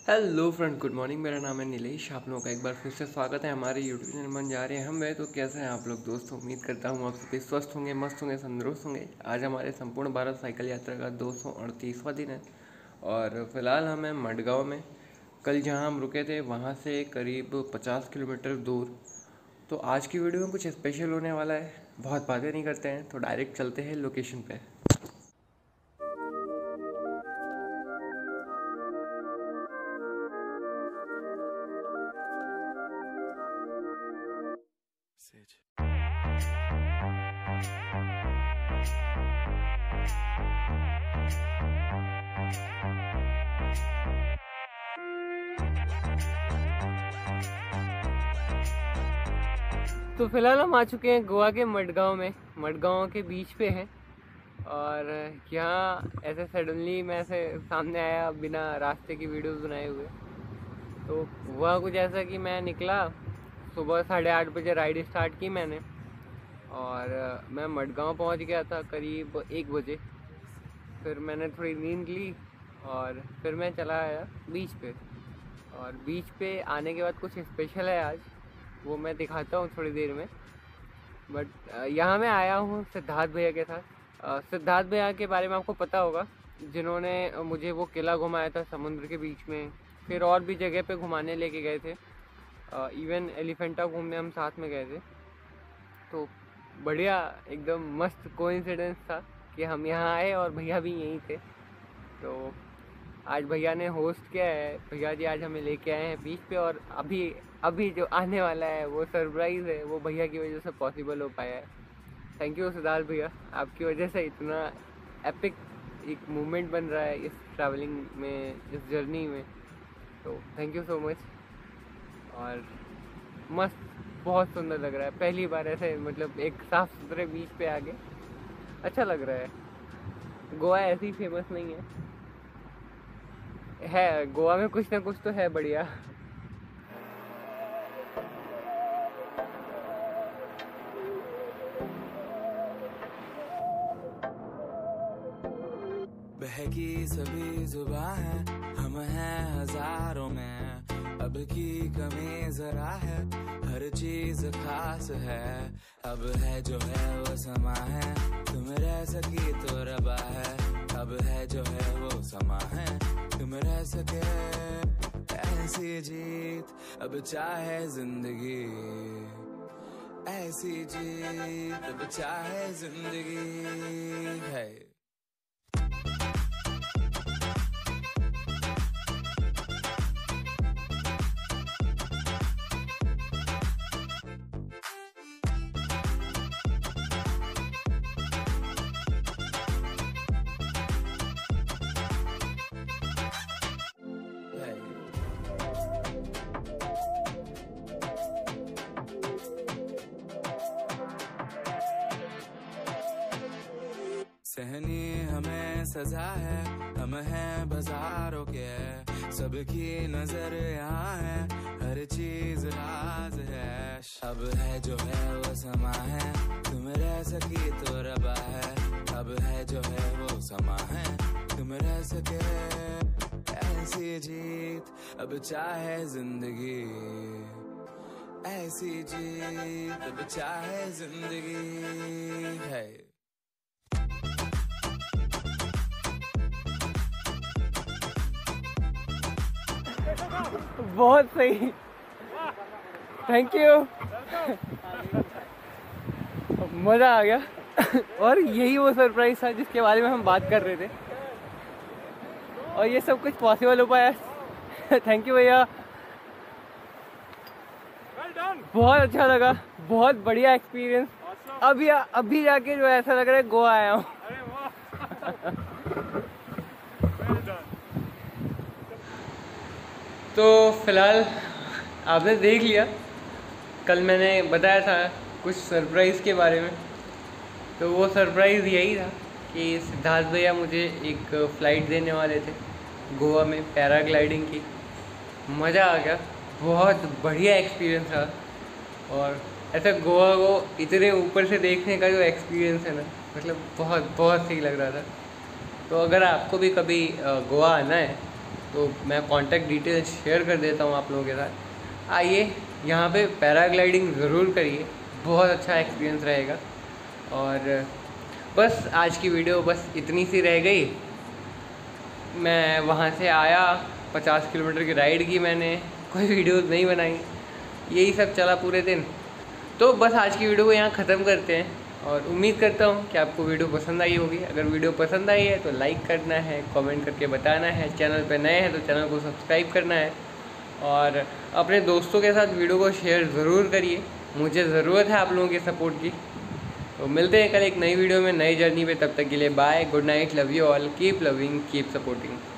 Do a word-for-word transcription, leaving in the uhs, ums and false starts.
Hello friend, good morning. मेरा नाम है नीलेश। आप लोगों का एक बार फिर से स्वागत है हमारे यूट्यूब चैनल मन जा रहे हैं हम मैं। तो कैसे हैं आप लोग दोस्तों? उम्मीद करता हूँ आप सभी स्वस्थ होंगे, मस्त होंगे, तंदुरुस्त होंगे। आज हमारे संपूर्ण भारत साइकिल यात्रा का दो सौ अड़तीसवां दिन है और फिलहाल हम हैं मडगांव में। कल जहाँ हम रुके थे वहाँ से करीब पचास किलोमीटर दूर। तो आज की वीडियो में कुछ स्पेशल होने वाला है। बहुत बातें नहीं करते हैं, तो डायरेक्ट चलते हैं लोकेशन पे। तो फिलहाल हम आ चुके हैं गोवा के मडगांव में। मडगांव के बीच पे हैं और यहाँ ऐसे सडनली मैं ऐसे सामने आया बिना रास्ते की वीडियोस बनाए हुए। तो हुआ कुछ ऐसा कि मैं निकला सुबह साढ़े आठ बजे, राइड स्टार्ट की मैंने और मैं मडगांव पहुँच गया था करीब एक बजे। फिर मैंने थोड़ी नींद ली और फिर मैं चला आया बीच पे। और बीच पे आने के बाद कुछ स्पेशल है आज, वो मैं दिखाता हूँ थोड़ी देर में। बट यहाँ मैं आया हूँ सिद्धार्थ भैया के साथ। सिद्धार्थ भैया के बारे में आपको पता होगा, जिन्होंने मुझे वो किला घुमाया था समुद्र के बीच में, फिर और भी जगह पे घुमाने लेके गए थे। इवन एलिफेंटा घूमने हम साथ में गए थे। तो बढ़िया, एकदम मस्त कोइंसिडेंस था कि हम यहाँ आए और भैया भी यहीं थे। तो आज भैया ने होस्ट किया है। भैया जी आज हमें लेके आए हैं बीच पे और अभी अभी जो आने वाला है वो सरप्राइज़ है, वो भैया की वजह से पॉसिबल हो पाया है। थैंक यू सिद्धार्थ भैया, आपकी वजह से इतना एपिक एक मूवमेंट बन रहा है इस ट्रैवलिंग में, इस जर्नी में। तो थैंक यू सो मच। और मस्त, बहुत सुंदर लग रहा है। पहली बार ऐसे मतलब एक साफ़ सुथरे बीच पे आके अच्छा लग रहा है। गोवा ऐसे ही फेमस नहीं है है गोवा में कुछ ना कुछ तो है बढ़िया। बहकी सभी जुबां है, हम हैं हजारों में। अब की कमी जरा है, हर चीज खास है। अब है जो है वो समा है, तुम रह सकी तो रबा है। अब है जो है वो समा है, तुम रह सके ऐसी जीत। अब चाहे जिंदगी ऐसी जीत, अब चाहे जिंदगी है। सहनी हमें सजा है, हम हैं बाजारों के। सबकी नजर यहाँ है, हर चीज राज है। अब है जो है वो समा है, तुम रह सकी तो रबा है। अब है जो है वो समा है, तुम रह सके ऐसी जीत। अब चाहे जिंदगी ऐसी जीत, अब चाहे जिंदगी है। बहुत सही, थैंक यू। मज़ा आ गया। और यही वो सरप्राइज था जिसके बारे में हम बात कर रहे थे और ये सब कुछ पॉसिबल हो पाया। थैंक यू भैया, बहुत अच्छा लगा, बहुत बढ़िया एक्सपीरियंस। अभी अभी जाके जो ऐसा लग रहा है गोवा आया हूँ। तो फिलहाल आपने देख लिया, कल मैंने बताया था कुछ सरप्राइज़ के बारे में। तो वो सरप्राइज़ यही था कि सिद्धार्थ भैया मुझे एक फ़्लाइट देने वाले थे गोवा में पैराग्लाइडिंग की। मज़ा आ गया, बहुत बढ़िया एक्सपीरियंस रहा। और ऐसा गोवा को इतने ऊपर से देखने का जो एक्सपीरियंस है ना, मतलब बहुत बहुत सही लग रहा था। तो अगर आपको भी कभी गोवा आना है तो मैं कॉन्टैक्ट डिटेल्स शेयर कर देता हूँ आप लोगों के साथ। आइए यहाँ पे पैराग्लाइडिंग ज़रूर करिए, बहुत अच्छा एक्सपीरियंस रहेगा। और बस आज की वीडियो बस इतनी सी रह गई। मैं वहाँ से आया, पचास किलोमीटर की राइड की मैंने, कोई वीडियोस नहीं बनाई, यही सब चला पूरे दिन। तो बस आज की वीडियो को यहाँ ख़त्म करते हैं और उम्मीद करता हूँ कि आपको वीडियो पसंद आई होगी। अगर वीडियो पसंद आई है तो लाइक करना है, कमेंट करके बताना है। चैनल पे नए हैं तो चैनल को सब्सक्राइब करना है और अपने दोस्तों के साथ वीडियो को शेयर ज़रूर करिए। मुझे ज़रूरत है आप लोगों के सपोर्ट की। तो मिलते हैं कल एक नई वीडियो में, नई जर्नी पे। तब तक के लिए bye, good night, love you all, keep loving, keep supporting.